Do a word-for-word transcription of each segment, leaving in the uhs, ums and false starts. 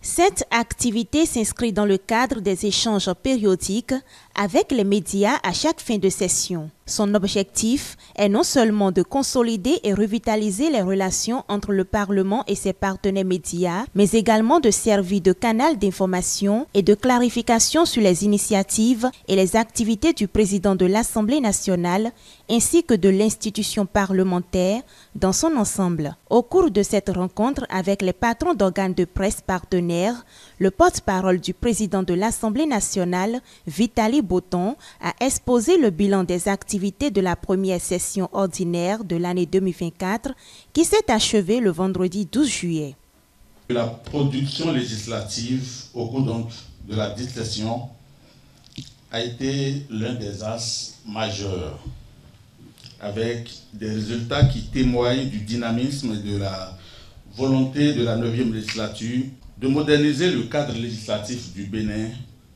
Cette activité s'inscrit dans le cadre des échanges périodiques avec les médias à chaque fin de session. Son objectif est non seulement de consolider et revitaliser les relations entre le Parlement et ses partenaires médias, mais également de servir de canal d'information et de clarification sur les initiatives et les activités du président de l'Assemblée nationale ainsi que de l'institution parlementaire dans son ensemble. Au cours de cette rencontre avec les patrons d'organes de presse partenaires, le porte-parole du président de l'Assemblée nationale, Vitali Botton, a exposé le bilan des activités de la première session ordinaire de l'année deux mille vingt-quatre qui s'est achevée le vendredi douze juillet. La production législative au cours donc de la dite session a été l'un des axes majeurs, avec des résultats qui témoignent du dynamisme et de la volonté de la neuvième législature de moderniser le cadre législatif du Bénin.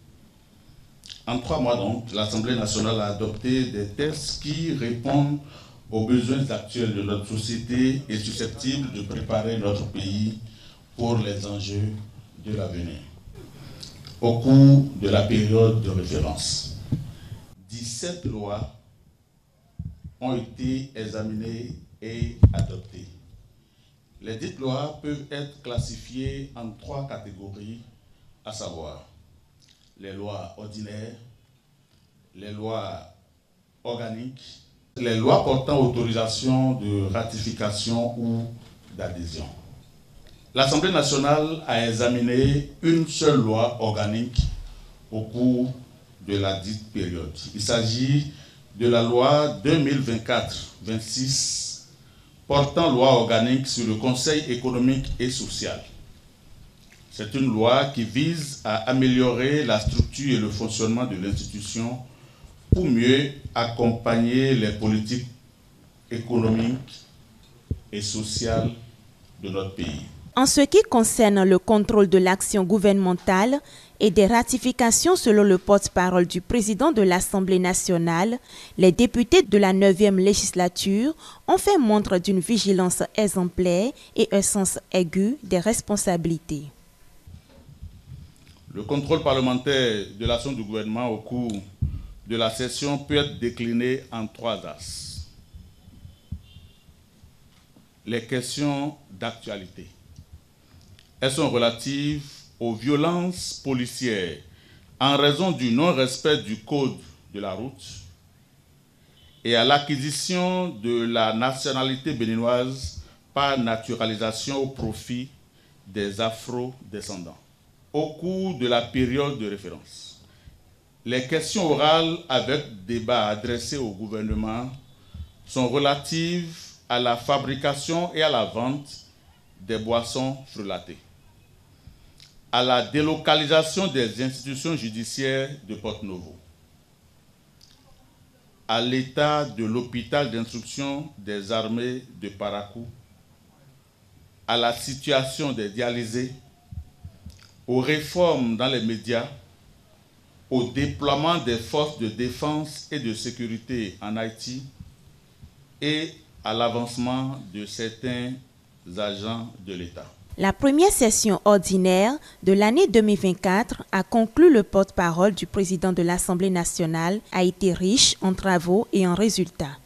En trois mois donc, l'Assemblée nationale a adopté des textes qui répondent aux besoins actuels de notre société et susceptibles de préparer notre pays pour les enjeux de l'avenir. Au cours de la période de référence, dix-sept lois ont été examinées et adoptées. Les dites lois peuvent être classifiées en trois catégories, à savoir les lois ordinaires, les lois organiques, les lois portant autorisation de ratification ou d'adhésion. L'Assemblée nationale a examiné une seule loi organique au cours de la dite période. Il s'agit de la loi deux mille vingt-quatre vingt-six portant loi organique sur le Conseil économique et social. C'est une loi qui vise à améliorer la structure et le fonctionnement de l'institution pour mieux accompagner les politiques économiques et sociales de notre pays. En ce qui concerne le contrôle de l'action gouvernementale et des ratifications selon le porte-parole du président de l'Assemblée nationale, les députés de la neuvième législature ont fait montre d'une vigilance exemplaire et un sens aigu des responsabilités. Le contrôle parlementaire de l'action du gouvernement au cours de la session peut être décliné en trois axes. Les questions d'actualité. Elles sont relatives aux violences policières en raison du non-respect du code de la route et à l'acquisition de la nationalité béninoise par naturalisation au profit des afro-descendants. Au cours de la période de référence, les questions orales avec débat adressées au gouvernement sont relatives à la fabrication et à la vente des boissons frelatées, à la délocalisation des institutions judiciaires de Porto-Novo, à l'état de l'hôpital d'instruction des armées de Parakou, à la situation des dialysés, aux réformes dans les médias, au déploiement des forces de défense et de sécurité en Haïti et à l'avancement de certains agents de l'État. La première session ordinaire de l'année deux mille vingt-quatre a conclu le porte-parole du président de l'Assemblée nationale a été riche en travaux et en résultats.